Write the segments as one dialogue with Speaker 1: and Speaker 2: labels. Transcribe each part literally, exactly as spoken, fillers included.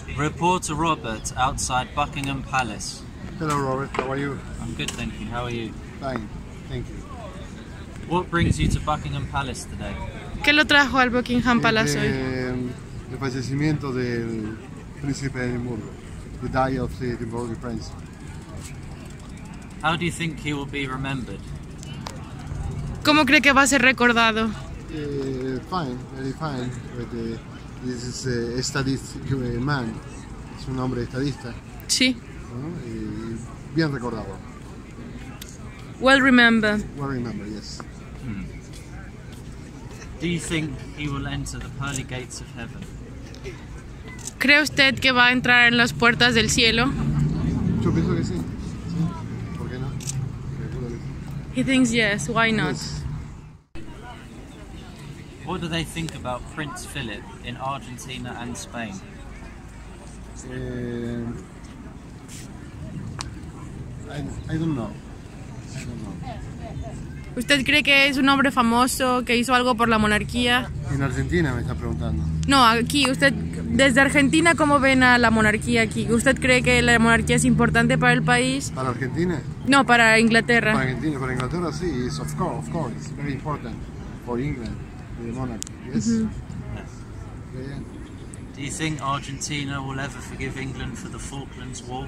Speaker 1: Reporter Robert outside Buckingham Palace.
Speaker 2: Hello Robert, how are you?
Speaker 1: I'm good, thank you. How are you?
Speaker 2: Fine, thank you.
Speaker 1: What brings you to Buckingham Palace today?
Speaker 3: ¿Qué lo trajo al Buckingham Palace hoy?
Speaker 2: Eh, el fallecimiento del príncipe de Edimburgo. The die of the Edinburgh Prince.
Speaker 1: How do you think he will be remembered?
Speaker 3: ¿Cómo cree que va a ser recordado?
Speaker 2: Uh, fine, very fine. But, uh, this is a statist man. Es un hombre estadista.
Speaker 3: Sí.
Speaker 2: ¿No? Y bien recordado.
Speaker 3: Well remembered.
Speaker 2: Well remember, yes.
Speaker 1: Hmm. Do you think he will enter the pearly gates of heaven?
Speaker 3: ¿Cree usted que va a entrar en las puertas del cielo?
Speaker 2: Yo pienso que sí. Sí. ¿Por qué no? Seguro que sí.
Speaker 3: He thinks yes, why not?
Speaker 2: Yes.
Speaker 1: What do they think about Prince Philip in Argentina and Spain?
Speaker 2: Eh, I, I don't know. I don't know.
Speaker 3: ¿Usted cree que es un hombre famoso, que hizo algo por la monarquía?
Speaker 2: En Argentina me está preguntando.
Speaker 3: No, aquí, usted, desde Argentina, ¿cómo ven a la monarquía aquí? ¿Usted cree que la monarquía es importante para el país?
Speaker 2: ¿Para Argentina?
Speaker 3: No, para Inglaterra.
Speaker 2: Para Argentina, para Inglaterra sí, it's of course, of course, it's very important for England, the monarchy, yes?
Speaker 3: Mm-hmm.
Speaker 2: Yeah.
Speaker 1: Do you think Argentina will ever forgive England for the Falklands War?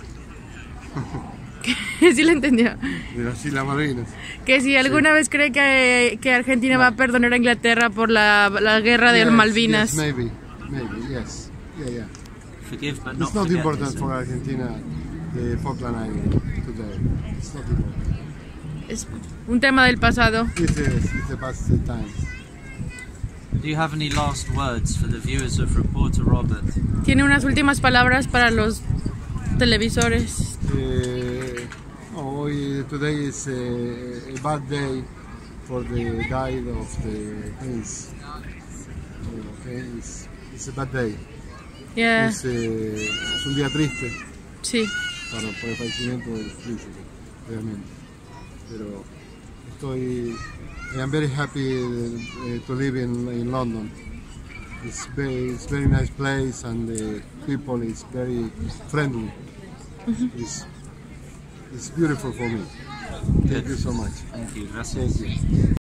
Speaker 3: Sí lo entendió.
Speaker 2: De las Islas Malvinas.
Speaker 3: Que si alguna
Speaker 2: Sí.
Speaker 3: vez cree que, que Argentina va a perdonar a Inglaterra por la, la guerra de
Speaker 2: Yes,
Speaker 3: Malvinas.
Speaker 2: Yes, maybe, maybe, yes. Yeah, yeah.
Speaker 1: Forgive but not
Speaker 2: It's not
Speaker 1: forget,
Speaker 2: important
Speaker 1: they
Speaker 2: for
Speaker 1: say.
Speaker 2: Argentina, the Falkland Island today. It's not important.
Speaker 3: Es un tema del pasado.
Speaker 2: It's, a, it's a past time.
Speaker 1: Do you have any last words for the viewers of Reporter Robert?
Speaker 3: Tiene unas últimas palabras para los televisores.
Speaker 2: Uh, hoy, today is a, a bad day for the die of the prince. Okay, it's, it's a bad day.
Speaker 3: Yeah,
Speaker 2: Es, eh, es un día triste
Speaker 3: sí.
Speaker 2: para, por el fallecimiento del príncipe, realmente. Pero estoy, I am very happy uh, to live in, in London. It's very, it's very nice place and the people is very friendly.
Speaker 3: Mm-hmm.
Speaker 2: It's, it's beautiful for me. Thank you so much.
Speaker 1: Thank you. Gracias.
Speaker 2: Thank you.